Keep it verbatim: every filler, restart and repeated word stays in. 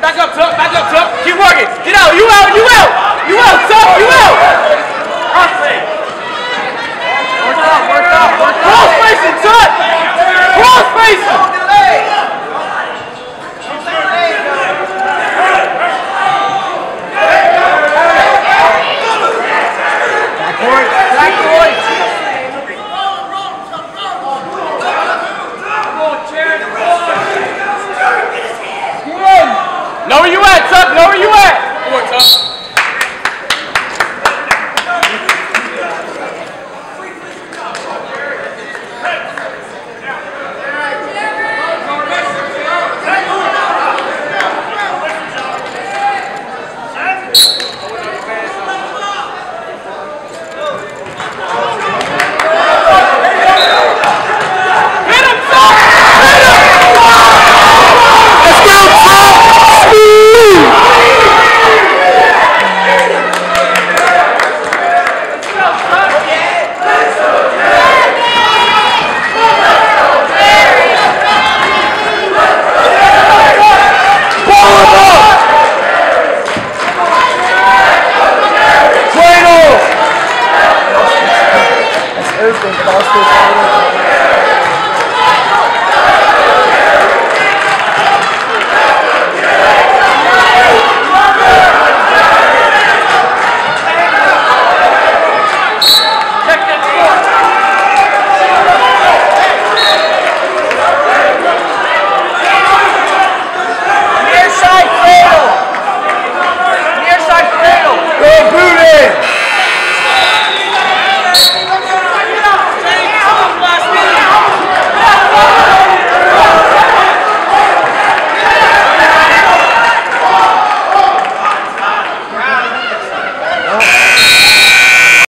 back up, Tuck. Back up, Tuck. Keep working. Get out. You out. You out. You out, Tuck. You out. Cross face. Work out. Work out. Work out. Cross facing, Tuck. Cross facing.